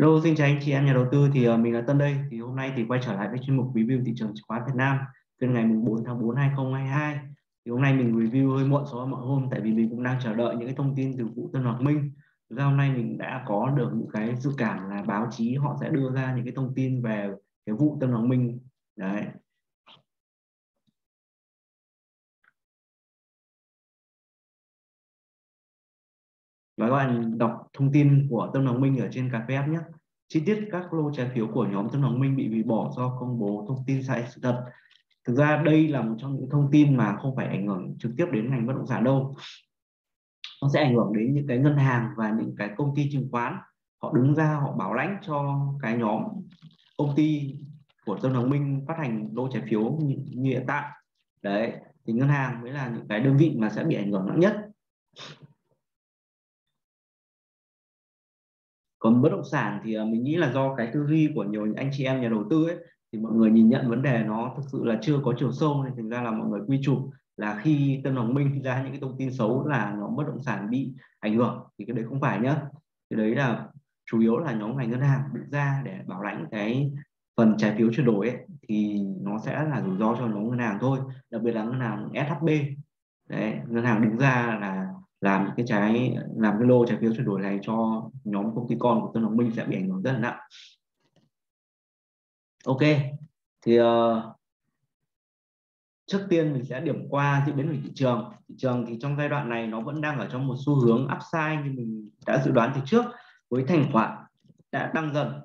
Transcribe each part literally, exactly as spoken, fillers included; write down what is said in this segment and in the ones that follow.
Hello, xin chào anh chị em nhà đầu tư. Thì uh, mình là Tân đây. Thì hôm nay thì quay trở lại với chuyên mục review thị trường chứng khoán Việt Nam phiên ngày mùng bốn tháng tư hai không hai hai. Thì hôm nay mình review hơi muộn so với mọi hôm, tại vì mình cũng đang chờ đợi những cái thông tin từ vụ Tân Hoàng Minh. Thực ra hôm nay mình đã có được những cái dự cảm là báo chí họ sẽ đưa ra những cái thông tin về cái vụ Tân Hoàng Minh đấy. Và các bạn đọc thông tin của Tân Hoàng Minh ở trên cà phê app nhé. Chi tiết các lô trái phiếu của nhóm Tân Hoàng Minh bị hủy bỏ do công bố thông tin sai sự thật. Thực ra đây là một trong những thông tin mà không phải ảnh hưởng trực tiếp đến ngành bất động sản đâu. Nó sẽ ảnh hưởng đến những cái ngân hàng và những cái công ty chứng khoán. Họ đứng ra họ bảo lãnh cho cái nhóm công ty của Tân Hoàng Minh phát hành lô trái phiếu như, như hiện tại. Đấy, thì ngân hàng mới là những cái đơn vị mà sẽ bị ảnh hưởng nặng nhất. Còn bất động sản thì mình nghĩ là do cái tư duy của nhiều anh chị em nhà đầu tư ấy, thì mọi người nhìn nhận vấn đề nó thực sự là chưa có chiều sâu, nên thành ra là mọi người quy chụp là khi Tân Hoàng Minh ra những cái thông tin xấu là nhóm bất động sản bị ảnh hưởng, thì cái đấy không phải nhá. Cái đấy là chủ yếu là nhóm ngành ngân hàng đứng ra để bảo lãnh cái phần trái phiếu chuyển đổi ấy, thì nó sẽ là rủi ro cho nhóm ngân hàng thôi, đặc biệt là ngân hàng ét hát bê. Đấy, ngân hàng đứng ra là làm cái trái làm cái lô trái phiếu chuyển đổi này cho nhóm công ty con của Tân Hoàng Minh sẽ bị ảnh hưởng rất là nặng. Ok, thì uh, trước tiên mình sẽ điểm qua diễn biến của thị trường. Thị trường thì trong giai đoạn này nó vẫn đang ở trong một xu hướng upside như mình đã dự đoán từ trước, với thanh khoản đã tăng dần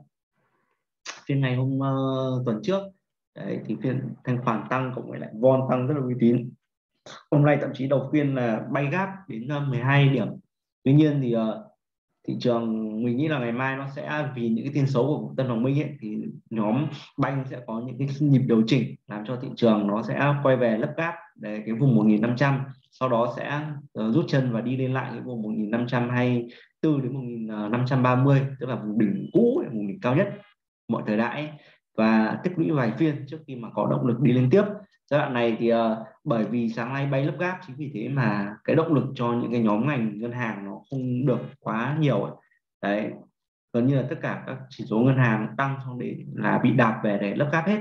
phiên ngày hôm uh, tuần trước. Đấy, thì phiên thanh khoản tăng cộng với lại vol tăng rất là uy tín. Hôm nay thậm chí đầu phiên là bay gáp đến mười hai điểm. Tuy nhiên thì uh, thị trường mình nghĩ là ngày mai nó sẽ vì những cái tin xấu của Tân Hoàng Minh ấy, thì nhóm banh sẽ có những cái nhịp điều chỉnh làm cho thị trường nó sẽ quay về lấp gáp để cái vùng một nghìn năm trăm, sau đó sẽ uh, rút chân và đi lên lại cái vùng một nghìn năm trăm hai mươi tư đến một nghìn năm trăm ba mươi, tức là vùng đỉnh cũ, vùng đỉnh cao nhất mọi thời đại ấy, và tích lũy vài phiên trước khi mà có động lực đi lên tiếp. Giai đoạn này thì uh, bởi vì sáng nay bay lấp gáp, chính vì thế mà cái động lực cho những cái nhóm ngành ngân hàng nó không được quá nhiều ấy. Đấy, gần như là tất cả các chỉ số ngân hàng tăng xong để là bị đạp về để lấp gáp hết.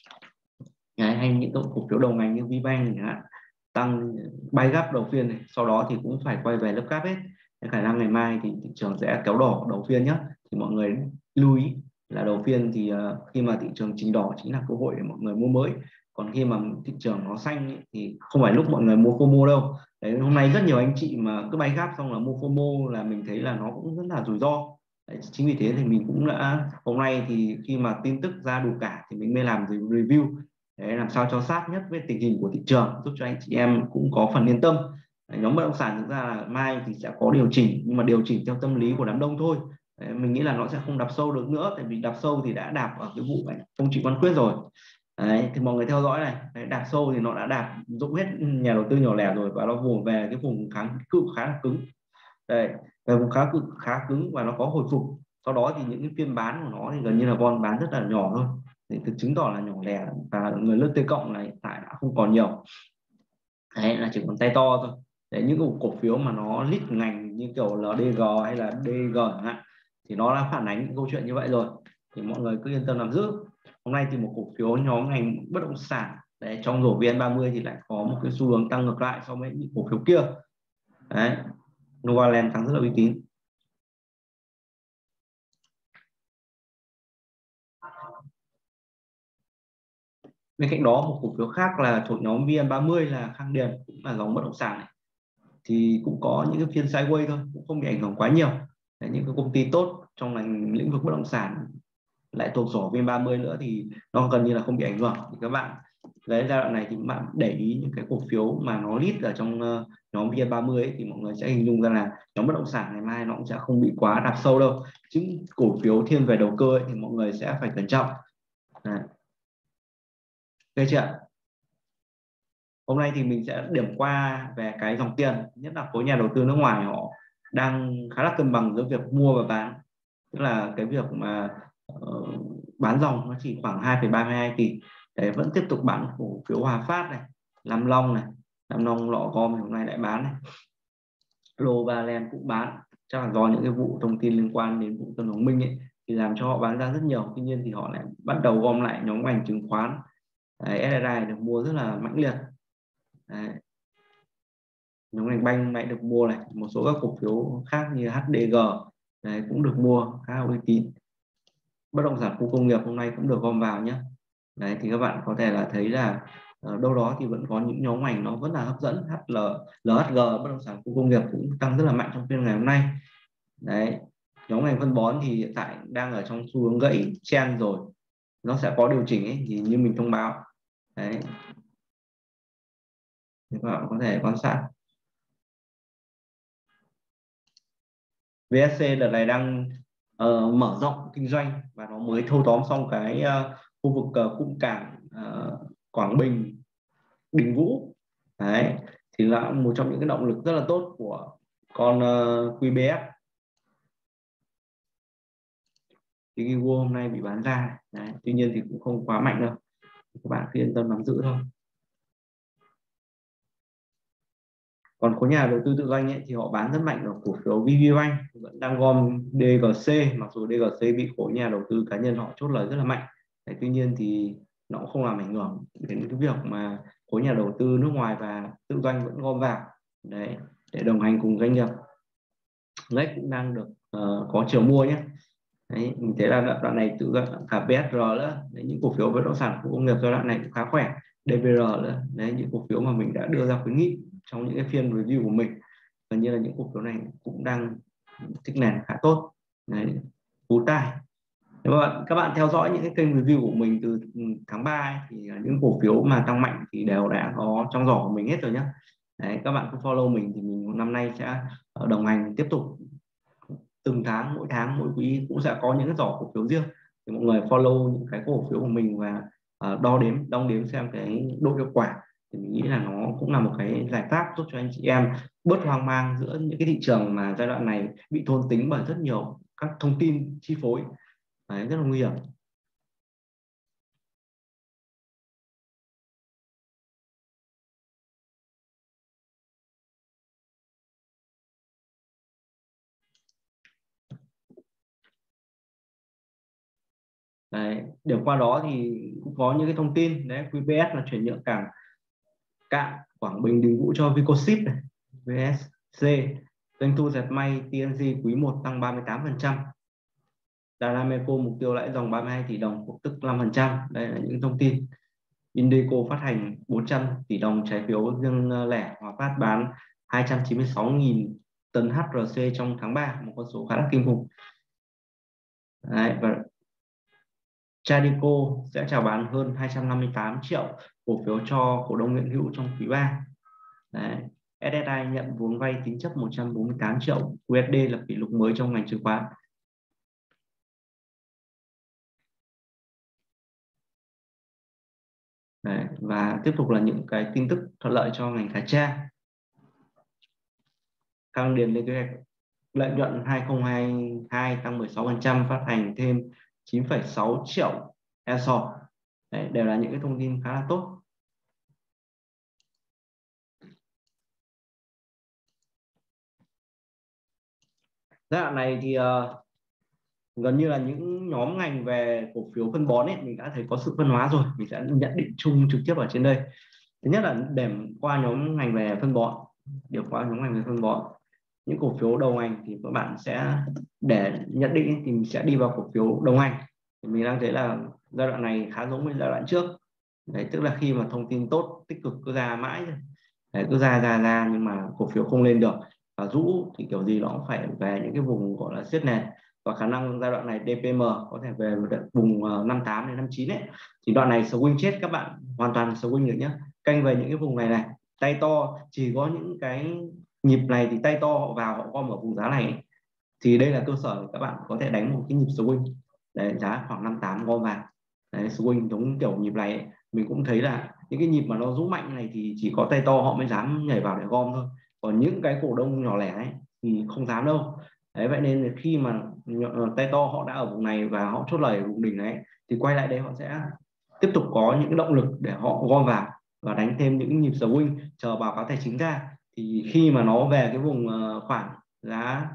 Đấy, hay những cổ phiếu đầu ngành như VBank chẳng hạn, tăng bay gáp đầu phiên này, sau đó thì cũng phải quay về lấp gáp hết. Cái khả năng ngày mai thì thị trường sẽ kéo đỏ đầu phiên nhé. Thì mọi người lưu ý là đầu phiên thì uh, khi mà thị trường chỉnh đỏ chính là cơ hội để mọi người mua mới. Còn khi mà thị trường nó xanh ấy, thì không phải lúc mọi người mua FOMO đâu. Đấy, hôm nay rất nhiều anh chị mà cứ bay gáp xong là mua FOMO là mình thấy là nó cũng rất là rủi ro. Đấy, chính vì thế thì mình cũng đã hôm nay thì khi mà tin tức ra đủ cả thì mình mới làm review. Đấy, làm sao cho sát nhất với tình hình của thị trường, giúp cho anh chị em cũng có phần yên tâm. Đấy, nhóm bất động sản thực ra là mai thì sẽ có điều chỉnh, nhưng mà điều chỉnh theo tâm lý của đám đông thôi. Đấy, mình nghĩ là nó sẽ không đạp sâu được nữa, tại vì đạp sâu thì đã đạp ở cái vụ này ông Trịnh Văn Quyết rồi. Đấy, thì mọi người theo dõi này. Đấy, đạp sâu thì nó đã đạp dũng hết nhà đầu tư nhỏ lẻ rồi, và nó vùng về cái vùng kháng cự khá là cứng. Đây, về vùng khá cự khá cứng và nó có hồi phục. Sau đó thì những cái phiên bán của nó thì gần như là von bán rất là nhỏ thôi, thì thực chứng tỏ là nhỏ lẻ và người lướt T cộng này hiện tại đã không còn nhiều. Đấy, là chỉ còn tay to thôi. Đấy, những cổ phiếu mà nó lít ngành như kiểu lờ đê giê hay là đê giê hạn, thì nó đã phản ánh những câu chuyện như vậy rồi, thì mọi người cứ yên tâm làm giữ. Hôm nay thì một cổ phiếu nhóm ngành bất động sản đấy, trong rổ vê en ba mươi thì lại có một cái xu hướng tăng ngược lại so với những cổ phiếu kia. Đấy, Novaland tăng rất là uy tín. Bên cạnh đó một cổ phiếu khác là thuộc nhóm vê en ba mươi là Khang Điền, cũng là dòng bất động sản này, thì cũng có những cái phiên sideways thôi, cũng không bị ảnh hưởng quá nhiều. Đấy, những cái công ty tốt trong ngành lĩnh vực bất động sản lại thuộc sổ vê en ba mươi nữa thì nó gần như là không bị ảnh hưởng. Thì các bạn lấy giai đoạn này thì các bạn để ý những cái cổ phiếu mà nó list ở trong uh, nhóm vê en ba mươi ấy, thì mọi người sẽ hình dung ra là nhóm bất động sản ngày mai nó cũng sẽ không bị quá đạp sâu đâu. Những cổ phiếu thiên về đầu cơ ấy, thì mọi người sẽ phải cẩn trọng. Đấy. Ok chưa? Hôm nay thì mình sẽ điểm qua về cái dòng tiền, nhất là khối nhà đầu tư nước ngoài họ đang khá là cân bằng giữa việc mua và bán. Tức là cái việc mà uh, bán dòng nó chỉ khoảng hai phẩy ba mươi hai tỷ. Đấy, vẫn tiếp tục bán cổ phiếu Hòa Phát này, Nam Long này, Nam Long Lọ Gom hôm nay lại bán này. Novaland cũng bán, chắc là do những cái vụ thông tin liên quan đến vụ Tân Hoàng Minh ấy, thì làm cho họ bán ra rất nhiều. Tuy nhiên thì họ lại bắt đầu gom lại nhóm ngành chứng khoán. Đấy, ét ét i được mua rất là mãnh liệt. Đấy. Nhóm ngành banh lại được mua này, một số các cổ phiếu khác như hát đê giê đấy, cũng được mua khá là uy tín. Bất động sản khu công nghiệp hôm nay cũng được gom vào nhé. Đấy thì các bạn có thể là thấy là uh, đâu đó thì vẫn có những nhóm ngành nó vẫn là hấp dẫn. hát lờ, lờ hát giê bất động sản khu công nghiệp cũng tăng rất là mạnh trong phiên ngày hôm nay. Đấy, nhóm ngành phân bón thì hiện tại đang ở trong xu hướng gãy trend rồi, nó sẽ có điều chỉnh ấy, thì như mình thông báo. Đấy, thì các bạn có thể quan sát. vê ét xê đợt này đang uh, mở rộng kinh doanh và nó mới thâu tóm xong cái uh, khu vực uh, cụm cảng uh, Quảng Bình, Đình Vũ. Đấy thì là một trong những cái động lực rất là tốt của con uh, quy bê ép. Thì cái World hôm nay bị bán ra. Đấy, tuy nhiên thì cũng không quá mạnh đâu, các bạn cứ yên tâm nắm giữ thôi. Còn khối nhà đầu tư tự doanh ấy, thì họ bán rất mạnh ở cổ phiếu vê vê Bank, vẫn đang gom đê giê xê, mặc dù đê giê xê bị khối nhà đầu tư cá nhân họ chốt lời rất là mạnh. Đấy, tuy nhiên thì nó cũng không làm ảnh hưởng đến cái việc mà khối nhà đầu tư nước ngoài và tự doanh vẫn gom vào đấy để đồng hành cùng doanh nghiệp. Lex cũng đang được uh, có chiều mua nhé. Đấy, mình thấy là đoạn này tự doanh cả bê ét rờ nữa, đấy, những cổ phiếu bất động sản khu công nghiệp giai đoạn này cũng khá khỏe. đê vê rờ nữa, đấy, những cổ phiếu mà mình đã đưa ra khuyến nghị trong những cái phiên review của mình, gần như là những cổ phiếu này cũng đang tích nền khá tốt. Đấy, cú tài. Nếu mà các bạn theo dõi những cái kênh review của mình từ tháng ba ấy, thì những cổ phiếu mà tăng mạnh thì đều đã có trong giỏ của mình hết rồi nhé. Đấy, các bạn cứ follow mình thì mình năm nay sẽ đồng hành tiếp tục từng tháng, mỗi tháng mỗi quý cũng sẽ có những cái giỏ cổ phiếu riêng, thì mọi người follow những cái cổ phiếu của mình và uh, đo đếm đong đếm xem cái độ hiệu quả, thì mình nghĩ là nó cũng là một cái giải pháp giúp cho anh chị em bớt hoang mang giữa những cái thị trường mà giai đoạn này bị thôn tính bởi rất nhiều các thông tin chi phối. Đấy, rất là nguy hiểm. Đấy, điểm qua đó thì cũng có những cái thông tin đấy, quy bê ét là chuyển nhượng cảng cạn Quảng Bình Đình Vũ cho Vicoship này, vê ét xê doanh thu dệt may tê en giê quý một tăng ba mươi tám phần trăm, Đà Nam Eco mục tiêu lãi dòng ba mươi hai tỷ đồng, cổ tức năm phần trăm. Đây là những thông tin. Indeco phát hành bốn trăm tỷ đồng trái phiếu riêng lẻ, Hòa Phát bán hai trăm chín mươi sáu nghìn tấn hát rờ xê trong tháng ba, một con số khá là kinh khủng. Đấy, và Tradeco sẽ chào bán hơn hai trăm năm mươi tám triệu cổ phiếu cho cổ đông hiện hữu trong quý ba. Đấy. ét ét i nhận vốn vay tín chấp một trăm bốn mươi tám triệu u ét đê, là kỷ lục mới trong ngành chứng khoán. Đấy. Và tiếp tục là những cái tin tức thuận lợi cho ngành cá tra. Khang Điền lên kế hoạch lợi nhuận hai không hai hai tăng mười sáu phần trăm, phát hành thêm chín phẩy sáu triệu e ét o. Đấy, đều là những cái thông tin khá là tốt. Giai đoạn này thì uh, gần như là những nhóm ngành về cổ phiếu phân bón ấy, mình đã thấy có sự phân hóa rồi. Mình sẽ nhận định chung trực tiếp ở trên đây. Thứ nhất là điểm qua nhóm ngành về phân bón, điểm qua nhóm ngành về phân bón, những cổ phiếu đầu ngành thì các bạn sẽ, để nhận định thì mình sẽ đi vào cổ phiếu đầu ngành. Thì mình đang thấy là giai đoạn này khá giống với giai đoạn trước. Đấy, tức là khi mà thông tin tốt tích cực cứ ra mãi, đấy, cứ ra ra ra nhưng mà cổ phiếu không lên được và rũ thì kiểu gì nó cũng phải về những cái vùng gọi là siết nền, và khả năng giai đoạn này đê pê em có thể về vùng năm mươi tám đến năm mươi chín ấy, thì đoạn này swing chết các bạn hoàn toàn swing được nhé. Canh về những cái vùng này này, tay to, chỉ có những cái nhịp này thì tay to họ vào họ gom ở vùng giá này ấy. Thì đây là cơ sở để các bạn có thể đánh một cái nhịp swing, đấy, giá khoảng năm mươi tám gom vào, đấy, swing giống kiểu nhịp này ấy. Mình cũng thấy là những cái nhịp mà nó rũ mạnh này thì chỉ có tay to họ mới dám nhảy vào để gom thôi, còn những cái cổ đông nhỏ lẻ ấy thì không dám đâu. Đấy, vậy nên khi mà tay to họ đã ở vùng này và họ chốt lời ở vùng đỉnh này thì quay lại đây họ sẽ tiếp tục có những cái động lực để họ gom vào và đánh thêm những nhịp swing chờ báo cáo tài chính ra. Thì khi mà nó về cái vùng khoảng giá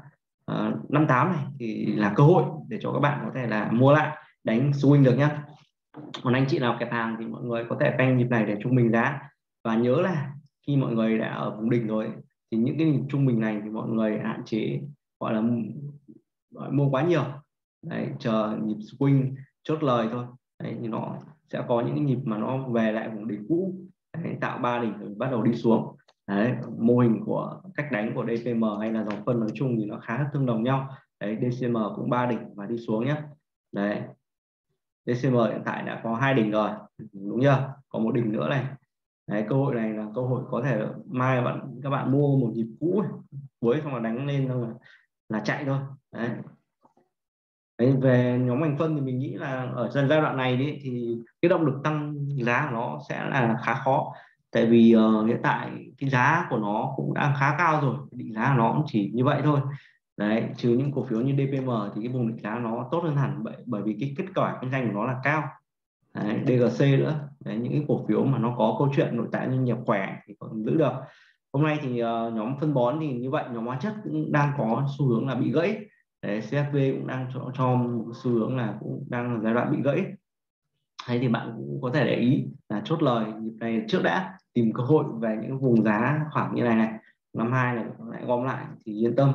uh, năm tám này thì là cơ hội để cho các bạn có thể là mua lại đánh swing được nhá. Còn anh chị nào kẹp hàng thì mọi người có thể canh nhịp này để trung bình giá, và nhớ là khi mọi người đã ở vùng đỉnh rồi thì những cái nhịp trung bình này thì mọi người hạn chế gọi là mua quá nhiều. Đấy, chờ nhịp swing chốt lời thôi. Đấy, thì nó sẽ có những nhịp mà nó về lại vùng đỉnh cũ. Đấy, tạo ba đỉnh rồi bắt đầu đi xuống. Đấy, mô hình của cách đánh của đê xê em hay là dòng phân nói chung thì nó khá tương đồng nhau. Đấy, đê xê em cũng ba đỉnh và đi xuống nhé. Đấy, đê xê em hiện tại đã có hai đỉnh rồi, đúng chưa? Có một đỉnh nữa này. Đấy, cơ hội này là cơ hội có thể mai bạn các bạn mua một nhịp cũ cuối xong là đánh lên xong là, là chạy thôi. Đấy. Đấy, về nhóm ngành phân thì mình nghĩ là ở giai đoạn này đi, thì cái động lực tăng giá của nó sẽ là khá khó, tại vì uh, hiện tại cái giá của nó cũng đang khá cao rồi, định giá của nó cũng chỉ như vậy thôi. Đấy, trừ những cổ phiếu như đê pê em thì cái vùng định giá nó tốt hơn hẳn, bởi bởi vì cái kết quả kinh doanh của nó là cao. Đấy, đê giê xê nữa. Đấy, những cái cổ phiếu mà nó có câu chuyện nội tại doanh nghiệp khỏe thì còn giữ được. Hôm nay thì uh, nhóm phân bón thì như vậy, nhóm hóa chất cũng đang có xu hướng là bị gãy. Đấy, xê ép vê cũng đang cho, cho một xu hướng là cũng đang ở giai đoạn bị gãy. Thế thì bạn cũng có thể để ý là chốt lời nhịp này trước đã, tìm cơ hội về những vùng giá khoảng như này này, năm hai này lại gom lại thì yên tâm.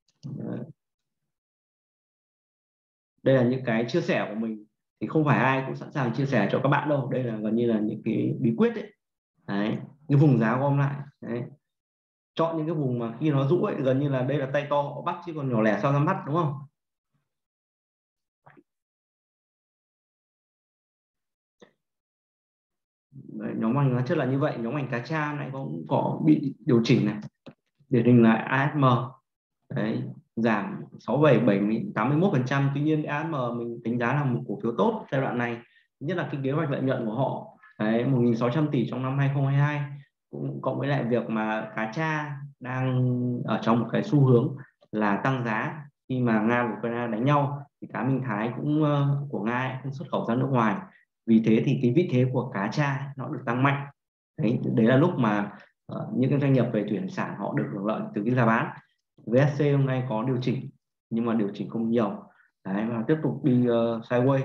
Đây là những cái chia sẻ của mình, thì không phải ai cũng sẵn sàng chia sẻ cho các bạn đâu. Đây là gần như là những cái bí quyết đấy. Đấy, cái vùng giá gom lại. Đấy, chọn những cái vùng mà khi nó rũ ấy, gần như là đây là tay to họ bắt chứ còn nhỏ lẻ sao dám bắt, đúng không? Đấy, nhóm ngành hóa chất là như vậy. Nhóm ngành cá tra này cũng có bị điều chỉnh này, điển hình là a ét em. Đấy, giảm sáu bảy bảy tám mươi mốt phần trăm. Tuy nhiên a ét em mình đánh giá là một cổ phiếu tốt giai đoạn này, nhất là cái kế hoạch lợi nhuận của họ. Đấy, một nghìn sáu trăm tỷ trong năm hai không hai hai, cũng cộng với lại việc mà cá tra đang ở trong một cái xu hướng là tăng giá. Khi mà Nga và Ukraine đánh nhau thì cá Minh Thái cũng uh, của Nga ấy, cũng xuất khẩu ra nước ngoài, vì thế thì cái vị thế của cá tra nó được tăng mạnh. Đấy, đấy là lúc mà uh, những cái doanh nghiệp về thủy hải sản họ được hưởng lợi từ cái giá bán. vê ét xê hôm nay có điều chỉnh nhưng mà điều chỉnh không nhiều. Đấy, và tiếp tục đi uh, sideways.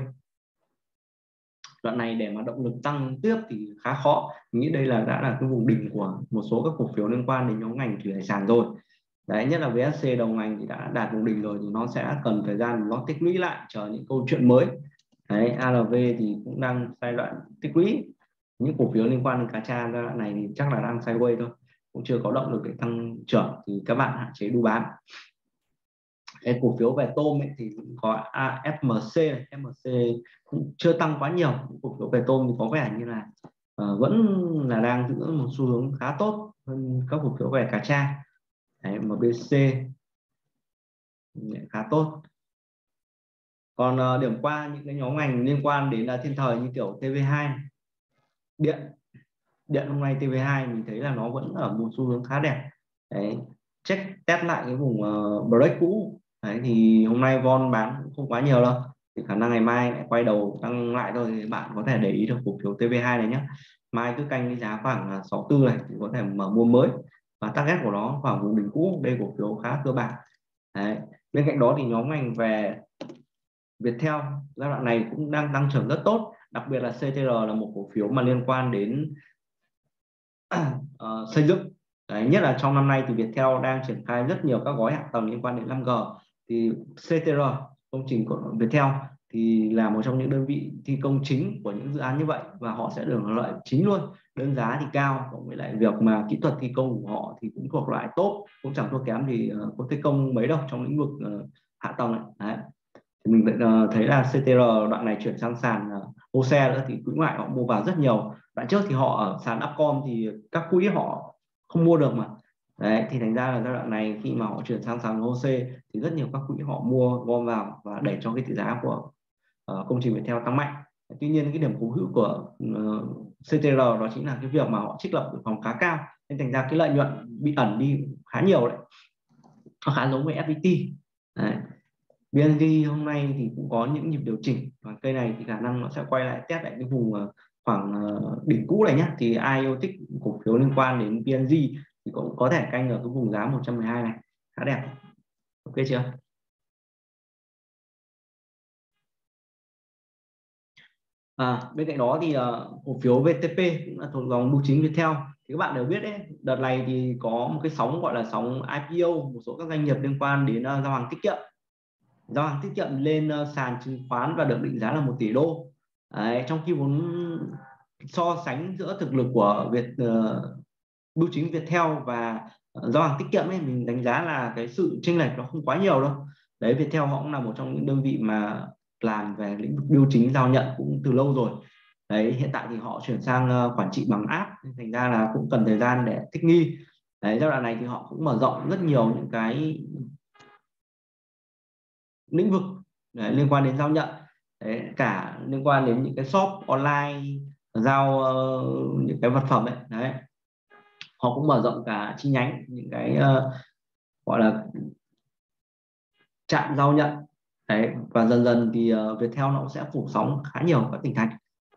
Đoạn này để mà động lực tăng tiếp thì khá khó. Mình nghĩ đây là đã là cái vùng đỉnh của một số các cổ phiếu liên quan đến nhóm ngành thủy hải sản rồi. Đấy, nhất là vê ét xê đầu ngành thì đã đạt vùng đỉnh rồi, thì nó sẽ cần thời gian nó tích lũy lại, chờ những câu chuyện mới. Đấy, a lờ vê thì cũng đang giai đoạn tích lũy. Những cổ phiếu liên quan đến cá tra giai đoạn này thì chắc là đang sideways thôi, cũng chưa có động lực để tăng trưởng, thì các bạn hạn chế đu bán. Cái cổ phiếu về tôm ấy, thì cũng có ép em xê này, ép em xê cũng chưa tăng quá nhiều. Cổ phiếu về tôm thì có vẻ như là uh, vẫn là đang giữ một xu hướng khá tốt hơn các cổ phiếu về cá tra. Đấy, em bê xê khá tốt. Còn uh, điểm qua những cái nhóm ngành liên quan đến là thiên thời như kiểu tê vê hai, điện điện hôm nay tê vê hai mình thấy là nó vẫn ở một xu hướng khá đẹp. Đấy, check test lại cái vùng uh, break cũ. Đấy, thì hôm nay vol bán cũng không quá nhiều đâu, thì khả năng ngày mai lại quay đầu tăng lại thôi, thì bạn có thể để ý được cổ phiếu tê vê hai này nhé. Mai cứ canh cái giá khoảng sáu mươi tư này thì có thể mở mua mới, và target của nó khoảng vùng đỉnh cũ. Đây cổ phiếu khá cơ bản. Đấy, bên cạnh đó thì nhóm ngành về Viettel giai đoạn này cũng đang tăng trưởng rất tốt, đặc biệt là xê tê rờ là một cổ phiếu mà liên quan đến uh, xây dựng. Đấy, nhất là trong năm nay thì Viettel đang triển khai rất nhiều các gói hạ tầng liên quan đến năm G, thì xê tê rờ công trình của Viettel thì là một trong những đơn vị thi công chính của những dự án như vậy, và họ sẽ được hưởng lợi chính luôn. Đơn giá thì cao, cộng với lại việc mà kỹ thuật thi công của họ thì cũng thuộc loại tốt, cũng chẳng thua kém thì uh, có thi công mấy đâu trong lĩnh vực uh, hạ tầng này. Đấy, thì mình uh, thấy là xê tê rờ đoạn này chuyển sang sàn uh, hô xe nữa, thì quỹ ngoại họ mua vào rất nhiều. Đoạn trước thì họ ở sàn Upcom thì các quỹ họ không mua được mà. Đấy, thì thành ra là giai đoạn này khi mà họ chuyển sang sàn hô xê thì rất nhiều các quỹ họ mua gom vào và đẩy cho cái tỷ giá của uh, công trình Viettel tăng mạnh. Tuy nhiên cái điểm cố hữu của uh, xê tê rờ đó chính là cái việc mà họ trích lập dự phòng khá cao, nên thành ra cái lợi nhuận bị ẩn đi khá nhiều đấy. Nó khá giống với ép pê tê. Đấy, bê en giê hôm nay thì cũng có những nhịp điều chỉnh, và cây này thì khả năng nó sẽ quay lại test lại cái vùng khoảng đỉnh cũ này nhé. Thì ai yêu thích cổ phiếu liên quan đến bê en giê thì cũng có thể canh ở cái vùng giá một trăm mười hai này, khá đẹp. Ok chưa? À, bên cạnh đó thì uh, cổ phiếu vê tê pê cũng là thuộc dòng bưu chính Viettel. Thì các bạn đều biết đấy, đợt này thì có một cái sóng gọi là sóng i pê o, một số các doanh nghiệp liên quan đến uh, giao hàng tiết kiệm. Giao hàng tiết kiệm lên uh, sàn chứng khoán và được định giá là một tỷ đô. Đấy, trong khi vốn so sánh giữa thực lực của Việt uh, bưu chính Viettel và uh, giao hàng tiết kiệm ấy, mình đánh giá là cái sự chênh lệch nó không quá nhiều đâu. Đấy, Viettel họ cũng là một trong những đơn vị mà làm về lĩnh vực bưu chính giao nhận cũng từ lâu rồi. Đấy, hiện tại thì họ chuyển sang uh, quản trị bằng app, thành ra là cũng cần thời gian để thích nghi. Đấy, giai đoạn này thì họ cũng mở rộng rất nhiều những cái lĩnh vực đấy, liên quan đến giao nhận. Đấy, cả liên quan đến những cái shop online giao uh, những cái vật phẩm ấy. Đấy, họ cũng mở rộng cả chi nhánh, những cái uh, gọi là trạm giao nhận. Đấy, và dần dần thì uh, Viettel nó cũng sẽ phủ sóng khá nhiều các tỉnh thành.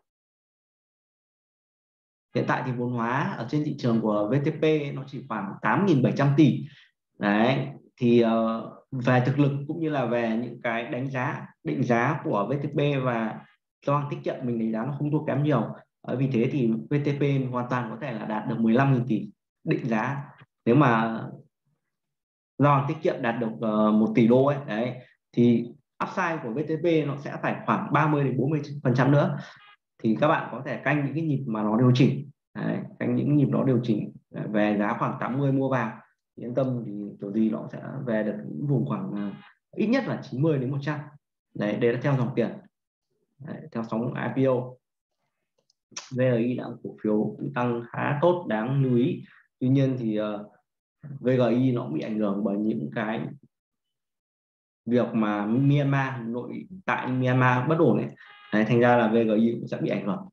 Hiện tại thì vốn hóa ở trên thị trường của vê tê pê nó chỉ khoảng tám nghìn bảy trăm tỷ. Đấy, thì uh, về thực lực cũng như là về những cái đánh giá định giá của vê tê pê và giao hàng tiết kiệm, mình đánh giá nó không thua kém nhiều. Ờ, vì thế thì vê tê pê hoàn toàn có thể là đạt được mười lăm nghìn tỷ định giá nếu mà giao hàng tiết kiệm đạt được uh, một tỷ đô ấy. Đấy, thì upside của vê tê pê nó sẽ phải khoảng ba mươi đến bốn mươi phần trăm nữa. Thì các bạn có thể canh những cái nhịp mà nó điều chỉnh. Đấy, canh những nhịp nó điều chỉnh về giá khoảng tám mươi mua vào, yên tâm thì kiểu gì nó sẽ về được những vùng khoảng uh, ít nhất là chín mươi đến một trăm. Đấy, đây là theo dòng tiền. Đấy, theo sóng i pê o, vê giê i là cổ phiếu cũng tăng khá tốt, đáng lưu ý. Tuy nhiên thì uh, vê giê i nó cũng bị ảnh hưởng bởi những cái việc mà Myanmar, nội tại Myanmar bất ổn ấy. Đấy, thành ra là vê giê i cũng sẽ bị ảnh hưởng.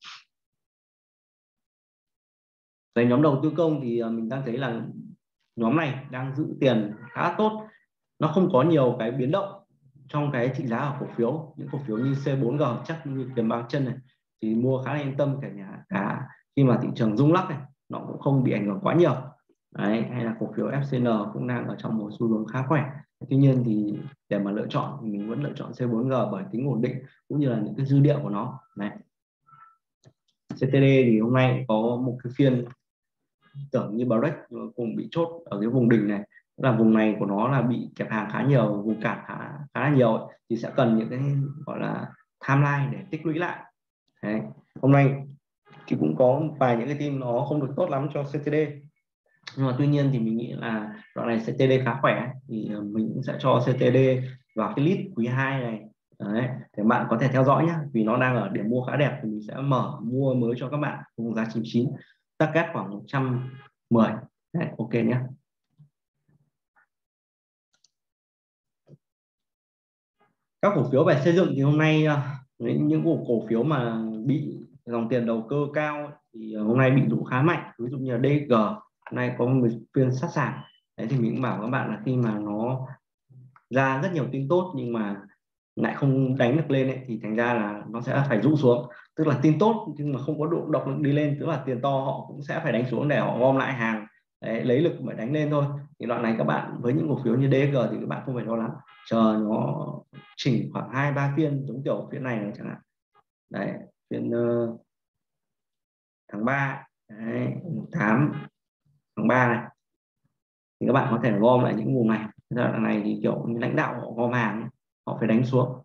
Về nhóm đầu tư công thì mình đang thấy là nhóm này đang giữ tiền khá tốt, nó không có nhiều cái biến động trong cái thị giá của cổ phiếu. Những cổ phiếu như xê bốn giê chắc như kiếm bao chân này thì mua khá là yên tâm, cả nhà cả khi mà thị trường rung lắc này nó cũng không bị ảnh hưởng quá nhiều. Đấy, hay là cổ phiếu ép xê en cũng đang ở trong một xu hướng khá khỏe. Tuy nhiên thì để mà lựa chọn thì mình vẫn lựa chọn xê bốn giê bởi tính ổn định cũng như là những cái dư địa của nó. Này, xê tê đê thì hôm nay có một cái phiên tưởng như break cùng bị chốt ở cái vùng đỉnh này, là vùng này của nó là bị kẹp hàng khá nhiều, vùng cản khá khá là nhiều ấy. Thì sẽ cần những cái gọi là timeline để tích lũy lại. Đấy, hôm nay thì cũng có vài những cái tin nó không được tốt lắm cho xê tê đê, nhưng mà tuy nhiên thì mình nghĩ là đoạn này xê tê đê khá khỏe, thì mình cũng sẽ cho xê tê đê vào cái list quý hai này. Đấy, để bạn có thể theo dõi nhé, vì nó đang ở điểm mua khá đẹp, thì mình sẽ mở mua mới cho các bạn vùng giá chín mươi chín, target khoảng một trăm mười. Đấy, ok nhé. Các cổ phiếu về xây dựng thì hôm nay những cổ phiếu mà bị dòng tiền đầu cơ cao thì hôm nay bị rũ khá mạnh, ví dụ như là đê giê hôm nay có một phiên sát sàn. Đấy, thì mình cũng bảo các bạn là khi mà nó ra rất nhiều tin tốt nhưng mà lại không đánh được lên ấy, thì thành ra là nó sẽ phải rũ xuống. Tức là tin tốt nhưng mà không có độ động lực đi lên, tức là tiền to họ cũng sẽ phải đánh xuống để họ gom lại hàng. Đấy, lấy lực mà đánh lên thôi. Thì đoạn này các bạn với những cổ phiếu như đê giê thì các bạn không phải lo lắng, chờ nó chỉnh khoảng hai ba phiên giống kiểu phiên này này chẳng hạn. Đấy, phiên uh, tháng ba, đấy, tám tháng ba này thì các bạn có thể gom lại những vùng này. Giai đoạn này thì kiểu lãnh đạo họ gom hàng, họ phải đánh xuống,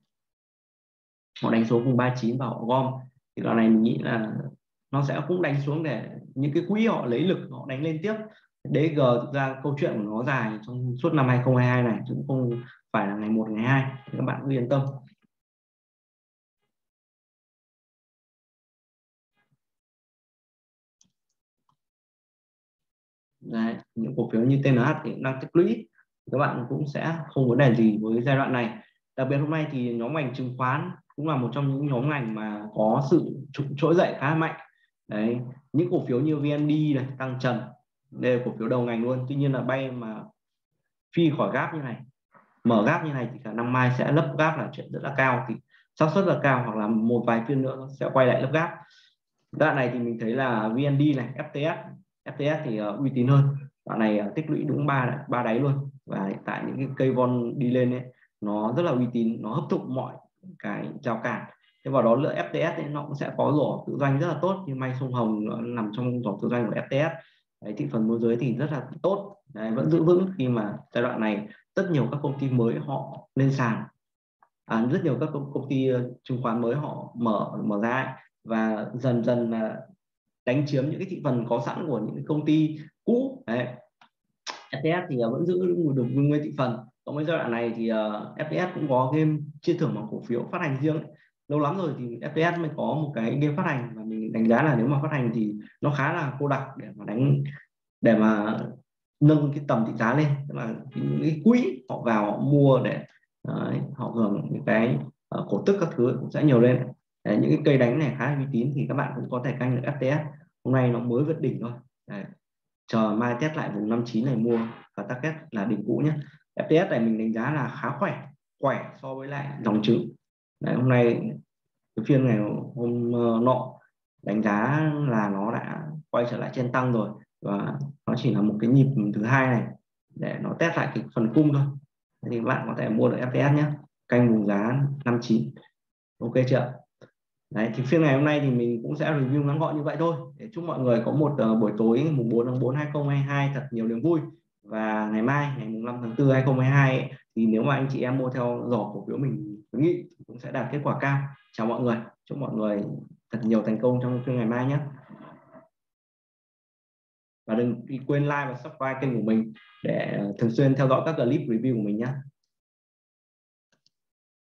họ đánh xuống vùng ba mươi chín và họ gom. Thì đoạn này mình nghĩ là nó sẽ cũng đánh xuống để những cái quỹ họ lấy lực họ đánh lên tiếp. đê giê thực ra câu chuyện của nó dài trong suốt năm hai không hai hai này, chứ cũng không phải là ngày một ngày hai, các bạn cứ yên tâm. Đấy, những cổ phiếu như tê en hát thì cũng đang tích lũy, các bạn cũng sẽ không vấn đề gì với giai đoạn này. Đặc biệt hôm nay thì nhóm ngành chứng khoán cũng là một trong những nhóm ngành mà có sự trỗi dậy khá mạnh. Đấy, những cổ phiếu như vê en đê này, tăng trần, đây là cổ phiếu đầu ngành luôn. Tuy nhiên là bay mà phi khỏi gap như này, mở gap như này thì khả năng mai sẽ lấp gap là chuyện rất là cao, thì xác suất là cao, hoặc là một vài phiên nữa nó sẽ quay lại lấp gap. Đoạn này thì mình thấy là vê en đê này, ép tê ét ép tê ét thì uh, uy tín hơn. Đoạn này uh, tích lũy đúng ba ba đáy luôn. và hiện tại những cái cây vol đi lên ấy nó rất là uy tín, nó hấp thụ mọi cái rào cản. Thế vào đó lượng ép tê ét ấy, nó cũng sẽ có rổ tự doanh rất là tốt, như may sông Hồng nó nằm trong rổ tự doanh của ép tê ét. Đấy, thị phần môi giới thì rất là tốt. Đấy, vẫn giữ vững khi mà giai đoạn này rất nhiều các công ty mới họ lên sàn, à, rất nhiều các công ty chứng khoán mới họ mở mở ra ấy, và dần dần là đánh chiếm những cái thị phần có sẵn của những công ty cũ. Đấy, ép tê ét thì vẫn giữ được nguyên thị phần. Còn với giai đoạn này thì uh, ép tê ét cũng có game chia thưởng bằng cổ phiếu phát hành riêng ấy. Lâu lắm rồi thì ép tê ét mới có một cái game phát hành, và mình đánh giá là nếu mà phát hành thì nó khá là cô đặc để mà đánh, để mà nâng cái tầm thị giá lên, tức là những cái quỹ họ vào họ mua để đấy, họ hưởng những cái uh, cổ tức các thứ cũng sẽ nhiều lên. Đấy, những cái cây đánh này khá là uy tín thì các bạn cũng có thể canh được ép tê ét. Hôm nay nó mới vượt đỉnh thôi. Đấy, chờ mai test lại vùng năm mươi chín này mua, và target là đỉnh cũ nhé. ép tê ét này mình đánh giá là khá khỏe, khỏe so với lại dòng trứng. Đấy, hôm nay cái phiên ngày hôm nọ đánh giá là nó đã quay trở lại trên tăng rồi, và nó chỉ là một cái nhịp thứ hai này để nó test lại cái phần cung thôi. Thì bạn có thể mua được ép tê ét nhé, canh vùng giá năm mươi chín. Ok chưa? Đấy, thì phiên ngày hôm nay thì mình cũng sẽ review ngắn gọn như vậy thôi, để chúc mọi người có một uh, buổi tối mùng bốn tháng tư hai nghìn không trăm hai mươi hai thật nhiều niềm vui. Và ngày mai ngày mùng năm tháng tư hai nghìn không trăm hai mươi hai ấy, thì nếu mà anh chị em mua theo giỏ cổ phiếu mình khuyến nghị cũng sẽ đạt kết quả cao. Chào mọi người, chúc mọi người thật nhiều thành công trong phiên ngày mai nhé. Và đừng quên like và subscribe kênh của mình để thường xuyên theo dõi các clip review của mình nhé.